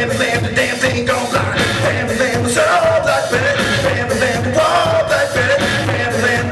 Bam, bam, the damn thing gone blind. Bam, bam, it's all black Betty. Bam, bam, the wall black Betty. Bam, bam.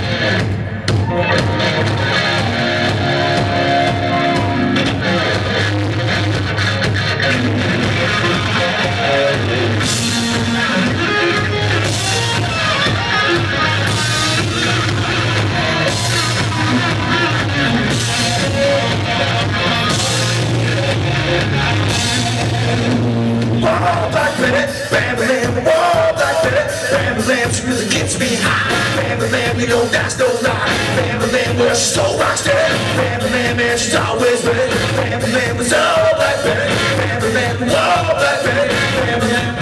Wall black Betty. Bam, bam, the wall black Betty. Bam, bam, she really gets me high. Bam, bam, you know that's no lie. Bam, bam, well she's so rock steady. Bam, bam, man, she's always ready. Bam, bam, it's all black Betty. Bam, bam, the wall black Betty. Bam, bam.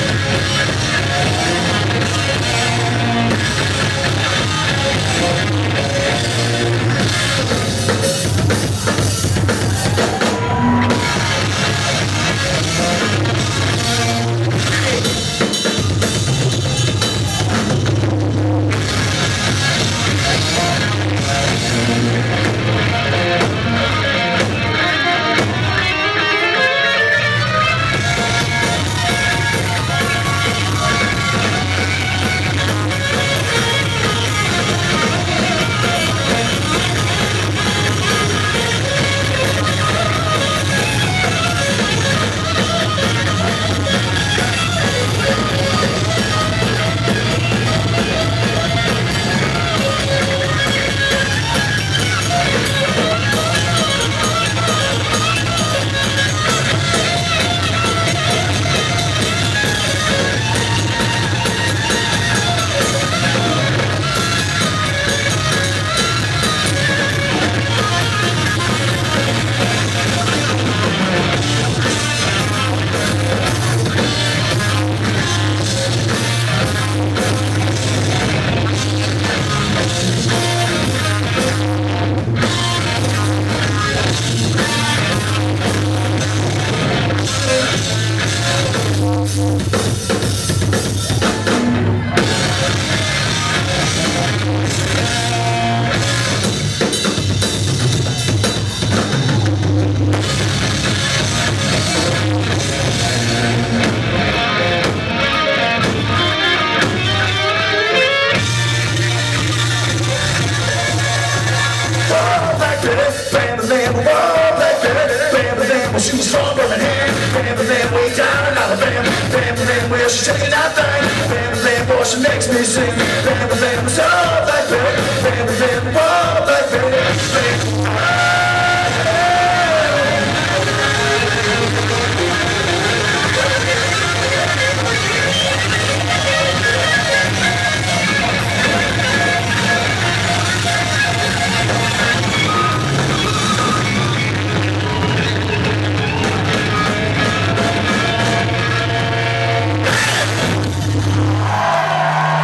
She was from Birmingham. Bam, bam, way down in Alabama. Bam, bam, well, she's taking that thing. Bam, bam, boy, she makes me sing. Bam, bam, it's all black Betty. Bam, bam, all black Betty.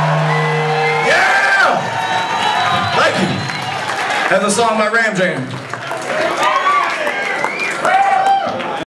That's a song by Ram Jam.